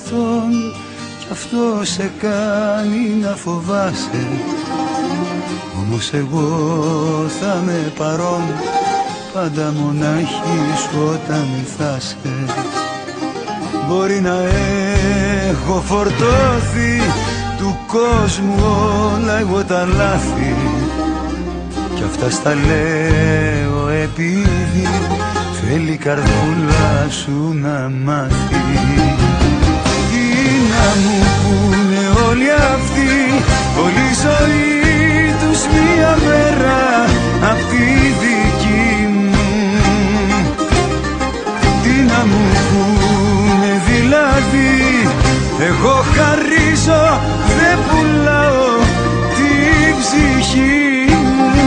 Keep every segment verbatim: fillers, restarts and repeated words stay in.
παρελθόν κι αυτό σε κάνει να φοβάσαι. Όμως εγώ θα με παρών πάντα μονάχη σου όταν θα σε. Μπορεί να έχω φορτώθει του κόσμου όλα εγώ τα λάθη κι αυτά στα λέω επειδή θέλει η καρδούλα σου να μάθει. Τι να μου πούνε όλοι αυτοί, όλη η ζωή τους μία μέρα απ' τη δική μου. Τι να μου πούνε δηλαδή, εγώ χαρίζω, δεν πουλάω την ψυχή μου.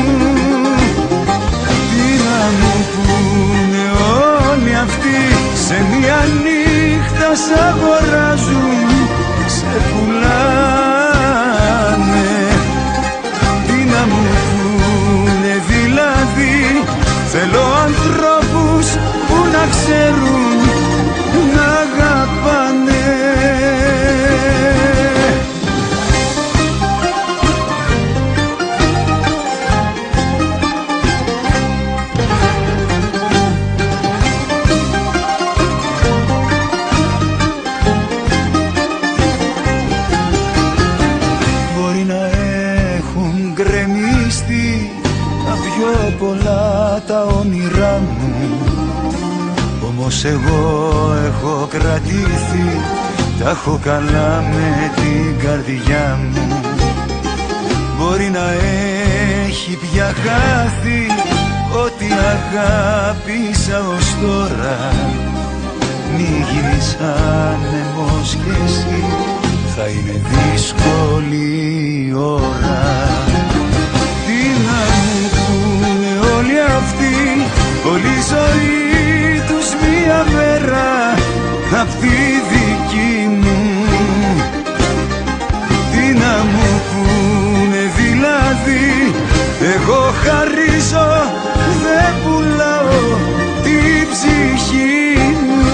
Τι να μου πούνε όλοι αυτοί, σε μια νύχτα σ' αγοράζουν, σε πουλάνε. Τι να μου πούνε δηλαδή, θέλω ανθρώπους που να ξέρουν να αγαπάνε. Πολλά τα όνειρά μου, όμως εγώ έχω κρατήθει, τα έχω καλά με την καρδιά μου. Μπορεί να έχει πια χάθει ό,τι αγάπησα ως τώρα. Μη γίνεις άνεμος κι εσύ, θα είναι δύσκολη η ώρα. Τι να μου πούνε όλοι αυτοί, όλη η ζωή τους μία μέρα απ' τη δική μου. Τι να μου πούνε δηλαδή, εγώ χαρίζω, δεν πουλάω την ψυχή μου.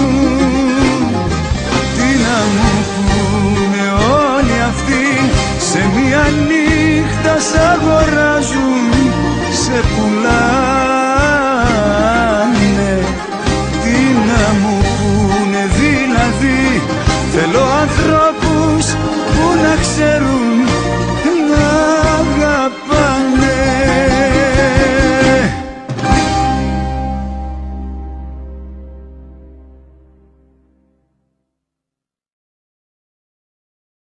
Τι να μου πούνε όλοι αυτοί, σε μία νύχτα σ' αγοράζουν, σε πουλάω.